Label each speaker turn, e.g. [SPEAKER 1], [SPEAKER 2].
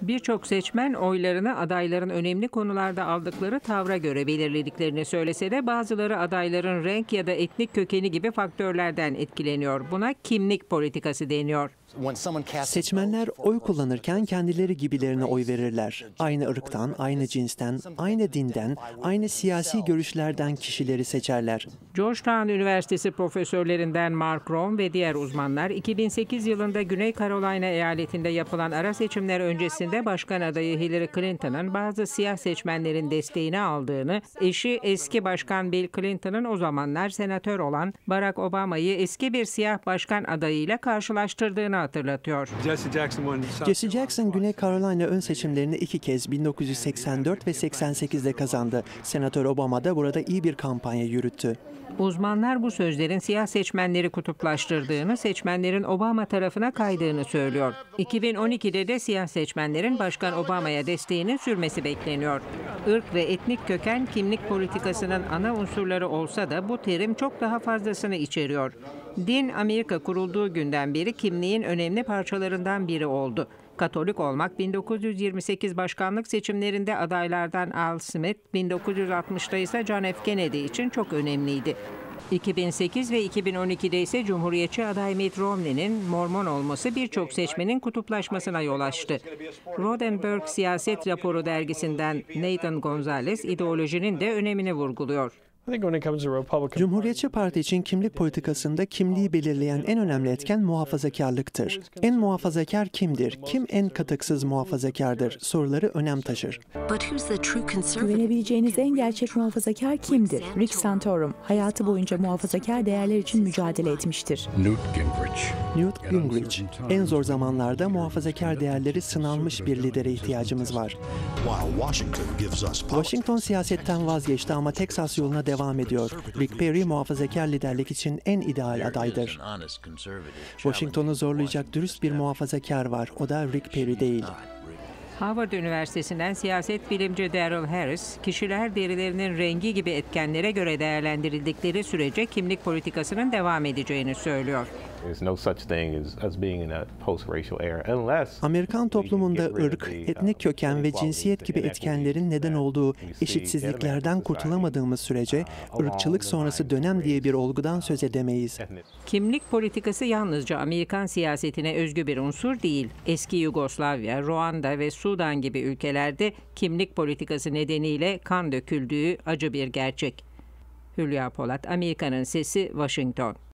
[SPEAKER 1] Birçok seçmen oylarını adayların önemli konularda aldıkları tavra göre belirlediklerini söylese de bazıları adayların renk ya da etnik kökeni gibi faktörlerden etkileniyor. Buna kimlik politikası deniyor.
[SPEAKER 2] Seçmenler oy kullanırken kendileri gibilerine oy verirler. Aynı ırktan, aynı cinsten, aynı dinden, aynı siyasi görüşlerden kişileri seçerler.
[SPEAKER 1] Georgetown Üniversitesi profesörlerinden Mark Romm ve diğer uzmanlar 2008 yılında Güney Carolina eyaletinde yapılan ara seçimler öncesinde başkan adayı Hillary Clinton'ın bazı siyah seçmenlerin desteğini aldığını, eşi eski başkan Bill Clinton'ın o zamanlar senatör olan Barack Obama'yı eski bir siyah başkan adayıyla karşılaştırdığını hatırlatıyor.
[SPEAKER 2] Jesse Jackson, Güney Carolina ön seçimlerini 2 kez 1984 ve 88'de kazandı. Senatör Obama da burada iyi bir kampanya yürüttü.
[SPEAKER 1] Uzmanlar bu sözlerin siyah seçmenleri kutuplaştırdığını, seçmenlerin Obama tarafına kaydığını söylüyor. 2012'de de siyah seçmenlerin Başkan Obama'ya desteğinin sürmesi bekleniyor. Irk ve etnik köken kimlik politikasının ana unsurları olsa da bu terim çok daha fazlasını içeriyor. Din, Amerika kurulduğu günden beri kimliğin önemli parçalarından biri oldu. Katolik olmak 1928 başkanlık seçimlerinde adaylardan Al Smith, 1960'da ise John F. Kennedy için çok önemliydi. 2008 ve 2012'de ise Cumhuriyetçi aday Mitt Romney'nin Mormon olması birçok seçmenin kutuplaşmasına yol açtı. Rodenberg Siyaset Raporu dergisinden Nathan Gonzalez ideolojinin de önemini vurguluyor.
[SPEAKER 2] Cumhuriyetçi Parti için kimlik politikasında kimliği belirleyen en önemli etken muhafazakarlıktır. En muhafazakar kimdir? Kim en katıksız muhafazakardır? Soruları önem taşır.
[SPEAKER 3] Güvenebileceğiniz en gerçek muhafazakar kimdir? Rick Santorum, hayatı boyunca muhafazakar değerler için mücadele etmiştir.
[SPEAKER 2] Newt Gingrich, en zor zamanlarda muhafazakar değerleri sınanmış bir lidere ihtiyacımız var. Washington siyasetten vazgeçti ama Texas yoluna devam ediyor. Rick Perry muhafazakar liderlik için en ideal adaydır. Washington'u zorlayacak dürüst bir muhafazakar var. O da Rick Perry değil.
[SPEAKER 1] Harvard Üniversitesi'nden siyaset bilimci Daryl Harris, kişiler derilerinin rengi gibi etkenlere göre değerlendirildikleri sürece kimlik politikasının devam edeceğini söylüyor.
[SPEAKER 2] Amerikan toplumunda ırk, etnik köken ve cinsiyet gibi etkenlerin neden olduğu eşitsizliklerden kurtulamadığımız sürece ırkçılık sonrası dönem diye bir olgudan söz edemeyiz.
[SPEAKER 1] Kimlik politikası yalnızca Amerikan siyasetine özgü bir unsur değil. Eski Yugoslavya, Ruanda ve Sudan gibi ülkelerde kimlik politikası nedeniyle kan döküldüğü acı bir gerçek. Hülya Polat, Amerika'nın Sesi, Washington.